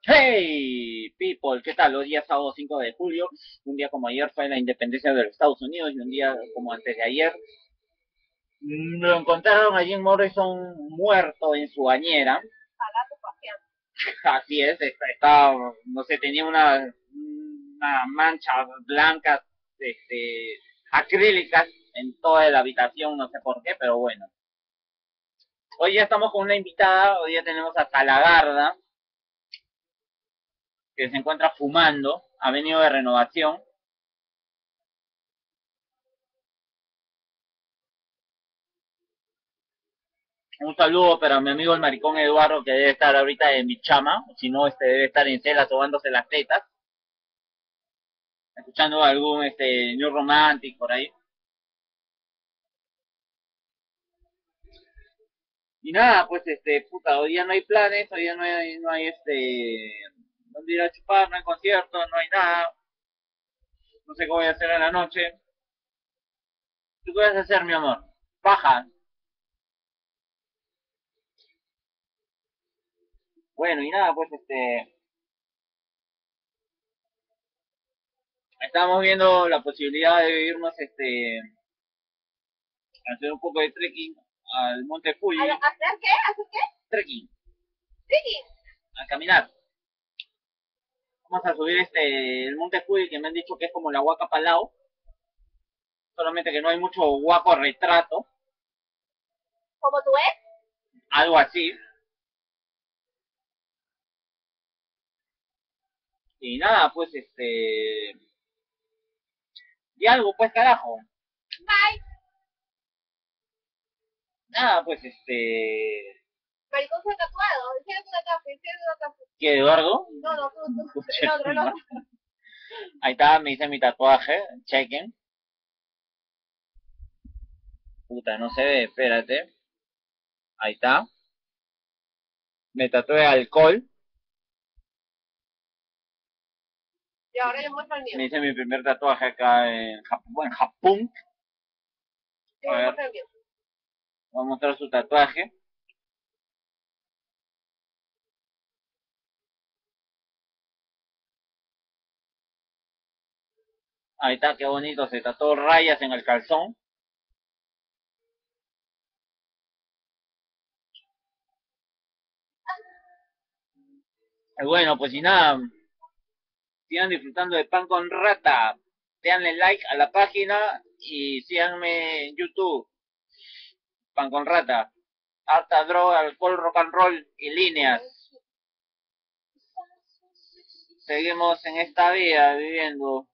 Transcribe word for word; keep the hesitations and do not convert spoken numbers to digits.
Hey, people, ¿qué tal? Hoy día sábado cinco de julio, un día como ayer fue la independencia de los Estados Unidos y un día como antes de ayer lo encontraron allí en Morrison muerto en su bañera. Así es, estaba, no sé, tenía una, una mancha blanca, este, acrílicas en toda la habitación, no sé por qué, pero bueno. Hoy ya estamos con una invitada, hoy ya tenemos a Salagarda, que se encuentra fumando, ha venido de renovación. Un saludo para mi amigo el maricón Eduardo, que debe estar ahorita en mi chama, si no, este debe estar en cela sobándose las tetas, escuchando algún este New Romantic por ahí. Y nada, pues este, puta, hoy día no hay planes, hoy día no hay, no hay este, dónde ir a chupar, no hay concierto, no hay nada, no sé qué voy a hacer en la noche. ¿Tú qué vas a hacer, mi amor? Paja. Bueno, y nada, pues este, estamos viendo la posibilidad de irnos este, a hacer un poco de trekking al Monte Fuji. ¿A hacer qué? ¿Hacer qué? Trekking, Trekking. a caminar. Vamos a subir este el Monte Fuji, que me han dicho que es como la Huaca Palau, solamente que no hay mucho guaco retrato, ¿Como tú ves? algo así. Y nada, pues este, y algo, pues carajo. Bye. Nada, pues este, Maricón se ha tatuado. Enséñate una tatuaje, enséñate una tatuaje. ¿qué, Eduardo? No, no, tú, tú. El otro, el otro. Ahí está, me hice mi tatuaje, chequen. Puta, no se ve, espérate. Ahí está. Me tatué alcohol. Y ahora yo muestro el mío. Me hice mi primer tatuaje acá en Japón. En Japón. Yo A ver, muestro el mío. voy a mostrar su tatuaje. Ahí está, qué bonito, se tatuó rayas en el calzón. Y bueno, pues y nada, sigan disfrutando de Pan con Rata. Denle like a la página y síganme en YouTube. Pan con Rata. Harta droga, alcohol, rock and roll y líneas. Seguimos en esta vida viviendo.